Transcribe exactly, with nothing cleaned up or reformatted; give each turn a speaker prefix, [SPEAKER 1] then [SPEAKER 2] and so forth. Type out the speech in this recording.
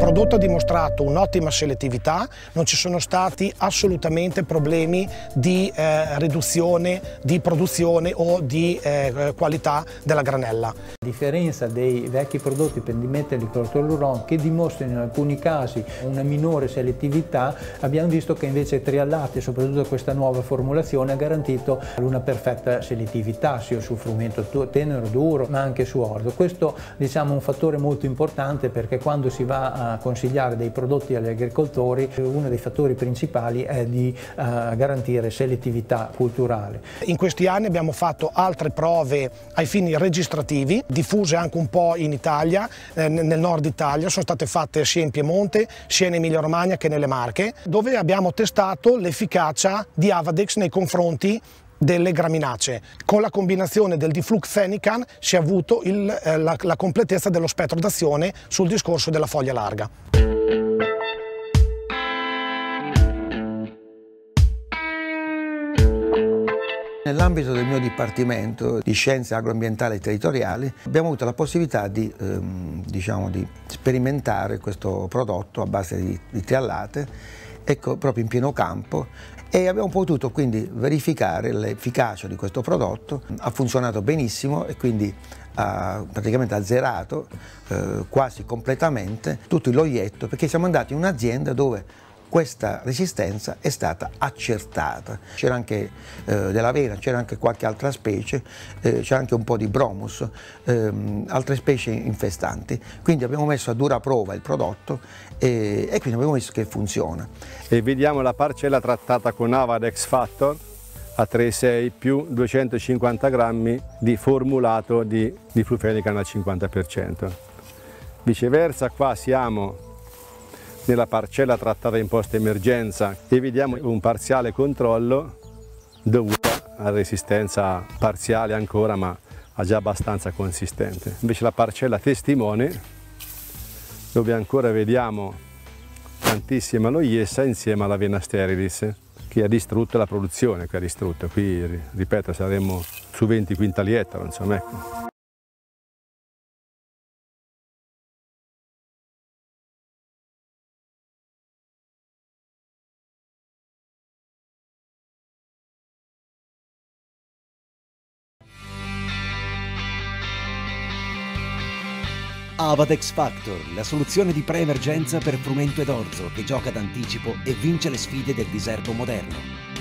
[SPEAKER 1] prodotto ha dimostrato un'ottima selettività, non ci sono stati assolutamente problemi di eh, riduzione, di produzione o di eh, qualità della granella.
[SPEAKER 2] A differenza dei vecchi prodotti per dimettere di clortoluron che dimostrano in alcuni casi una minore selettività, abbiamo visto che invece Triallate, soprattutto questa nuova formulazione, ha garantito una perfetta selettività sia sul frumento tenero duro ma anche su orzo. Questo diciamo è un fattore molto importante, perché quando si va a consigliare dei prodotti agli agricoltori uno dei fattori principali è di uh, garantire selettività culturale.
[SPEAKER 1] In questi anni abbiamo fatto altre prove ai fini registrativi, diffuse anche un po' in Italia, eh, nel nord Italia, sono state fatte sia in Piemonte, sia in Emilia Romagna che nelle Marche, dove abbiamo testato l'efficacia di Avadex nei confronti delle graminacee. Con la combinazione del difluxenican si è avuto il, eh, la, la completezza dello spettro d'azione sul discorso della foglia larga.
[SPEAKER 3] Nell'ambito del mio Dipartimento di Scienze Agroambientali e Territoriali abbiamo avuto la possibilità di, ehm, diciamo, di sperimentare questo prodotto a base di, di triallate, ecco, proprio in pieno campo, e abbiamo potuto quindi verificare l'efficacia di questo prodotto. Ha funzionato benissimo e quindi ha praticamente azzerato eh, quasi completamente tutto l'oietto, perché siamo andati in un'azienda dove questa resistenza è stata accertata. C'era anche eh, dell'avena, c'era anche qualche altra specie, eh, c'era anche un po' di bromus, ehm, altre specie infestanti. Quindi abbiamo messo a dura prova il prodotto e, e quindi abbiamo visto che funziona.
[SPEAKER 4] E vediamo la parcella trattata con Avadex Factor a tre virgola sei più duecentocinquanta grammi di formulato di diflufenican al cinquanta per cento. Viceversa qua siamo nella parcella trattata in post-emergenza e vediamo un parziale controllo dovuto a resistenza parziale ancora, ma già abbastanza consistente. Invece la parcella testimone, dove ancora vediamo tantissima loiessa insieme all'Avena sterilis, che ha distrutto la produzione, che ha distrutto. Qui, ripeto, saremmo su venti quintali ettaro, insomma, ecco.
[SPEAKER 5] Avadex Factor, la soluzione di pre-emergenza per frumento ed orzo che gioca d'anticipo e vince le sfide del diserto moderno.